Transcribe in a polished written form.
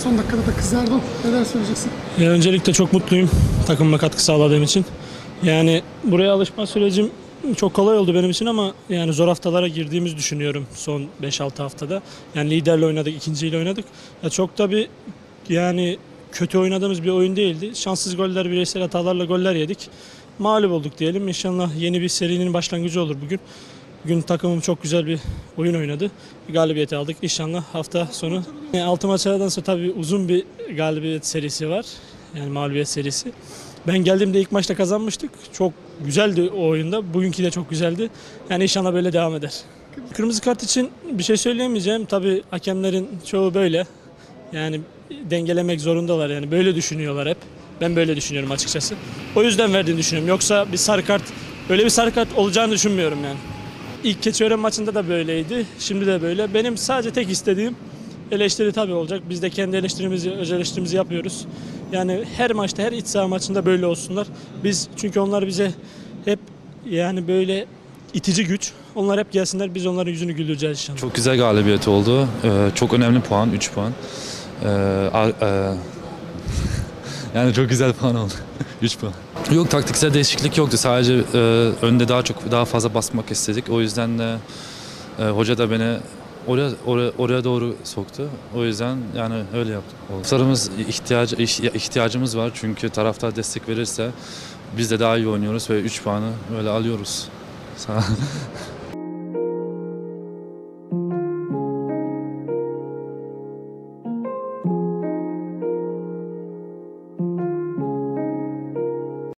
son dakikada da kızardın. Neler söyleyeceksin? Ya öncelikle çok mutluyum takımıma katkı sağladığım için. Yani buraya alışma sürecim çok kolay oldu benim için ama yani zor haftalara girdiğimizi düşünüyorum son 5-6 haftada. Yani liderle oynadık, ikinciyle oynadık. Ya çok da bir yani kötü oynadığımız bir oyun değildi. Şanssız goller, bireysel hatalarla goller yedik. Mağlup olduk diyelim. İnşallah yeni bir serinin başlangıcı olur bugün. Bugün takımım çok güzel bir oyun oynadı. Bir galibiyeti aldık. İnşallah hafta sonu. 6 maçlardan sonra tabii uzun bir galibiyet serisi var. Yani mağlubiyet serisi. Ben geldiğimde ilk maçta kazanmıştık. Çok güzeldi o oyunda. Bugünkü de çok güzeldi. Yani inşallah böyle devam eder. Kırmızı kart için bir şey söyleyemeyeceğim. Tabii hakemlerin çoğu böyle. Yani dengelemek zorundalar. Yani böyle düşünüyorlar hep. Ben böyle düşünüyorum açıkçası. O yüzden verdiğini düşünüyorum. Yoksa bir sarı kart, öyle bir sarı kart olacağını düşünmüyorum yani. İlk Keçiören maçında da böyleydi. Şimdi de böyle. Benim sadece tek istediğim eleştiri tabii olacak. Biz de kendi eleştirimizi, öz eleştirimizi yapıyoruz. Yani her maçta, her iç saha maçında böyle olsunlar. Çünkü onlar bize hep yani böyle itici güç. Onlar hep gelsinler, biz onların yüzünü güldüreceğiz inşallah. Çok güzel galibiyet oldu. Çok önemli puan, 3 puan. Yani çok güzel puan oldu. 3 puan. Yok, taktiksel değişiklik yoktu. Sadece önde daha fazla basmak istedik. O yüzden de hoca da beni oraya doğru soktu. O yüzden yani öyle yaptık. Sarımız ihtiyacımız var çünkü taraftar destek verirse biz de daha iyi oynuyoruz ve 3 puanı böyle alıyoruz. Sağ